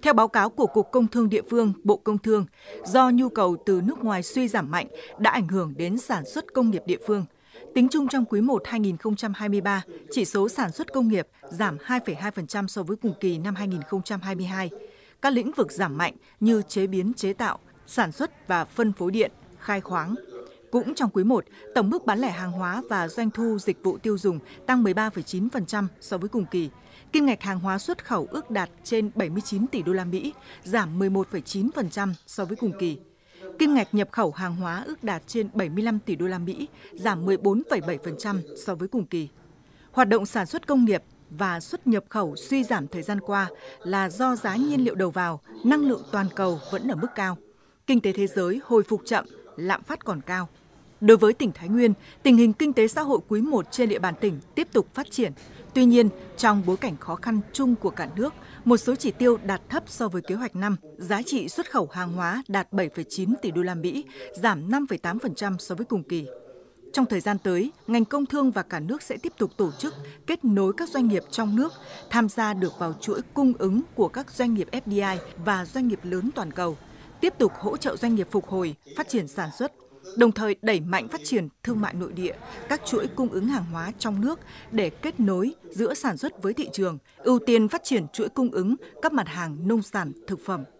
Theo báo cáo của Cục Công thương địa phương, Bộ Công Thương, do nhu cầu từ nước ngoài suy giảm mạnh đã ảnh hưởng đến sản xuất công nghiệp địa phương. Tính chung trong quý 1 2023, chỉ số sản xuất công nghiệp giảm 2,2% so với cùng kỳ năm 2022. Các lĩnh vực giảm mạnh như chế biến chế tạo, sản xuất và phân phối điện, khai khoáng. Cũng trong quý 1, tổng mức bán lẻ hàng hóa và doanh thu dịch vụ tiêu dùng tăng 13,9% so với cùng kỳ. Kim ngạch hàng hóa xuất khẩu ước đạt trên 79 tỷ đô la Mỹ, giảm 11,9% so với cùng kỳ. Kim ngạch nhập khẩu hàng hóa ước đạt trên 75 tỷ đô la Mỹ, giảm 14,7% so với cùng kỳ. Hoạt động sản xuất công nghiệp và xuất nhập khẩu suy giảm thời gian qua là do giá nhiên liệu đầu vào, năng lượng toàn cầu vẫn ở mức cao. Kinh tế thế giới hồi phục chậm, lạm phát còn cao. Đối với tỉnh Thái Nguyên, tình hình kinh tế xã hội quý 1 trên địa bàn tỉnh tiếp tục phát triển. Tuy nhiên, trong bối cảnh khó khăn chung của cả nước, một số chỉ tiêu đạt thấp so với kế hoạch năm, giá trị xuất khẩu hàng hóa đạt 7,9 tỷ đô la Mỹ, giảm 5,8% so với cùng kỳ. Trong thời gian tới, ngành công thương và cả nước sẽ tiếp tục tổ chức kết nối các doanh nghiệp trong nước, tham gia được vào chuỗi cung ứng của các doanh nghiệp FDI và doanh nghiệp lớn toàn cầu, tiếp tục hỗ trợ doanh nghiệp phục hồi, phát triển sản xuất, đồng thời đẩy mạnh phát triển thương mại nội địa, các chuỗi cung ứng hàng hóa trong nước để kết nối giữa sản xuất với thị trường, ưu tiên phát triển chuỗi cung ứng các mặt hàng nông sản, thực phẩm.